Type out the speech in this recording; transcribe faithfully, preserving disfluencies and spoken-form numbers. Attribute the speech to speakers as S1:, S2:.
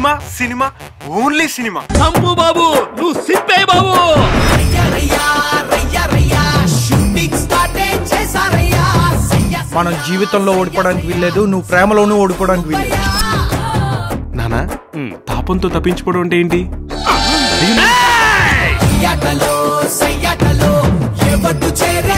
S1: Cinema cinema only cinema.
S2: సంపు బాబు నువ్వు సిప్పే బాబు.
S3: మనం జీవితంలో ఓడిపోవడానికి వీల్లేదు, నువ్వు ప్రేమలోనూ ఓడిపోవడానికి వీల్లేదు.
S1: నానా తాపంతో తప్పించుకోవడం అంటే ఏంటి?
S4: సయ్యాటలో సయ్యాటలో ఎవడు చేరే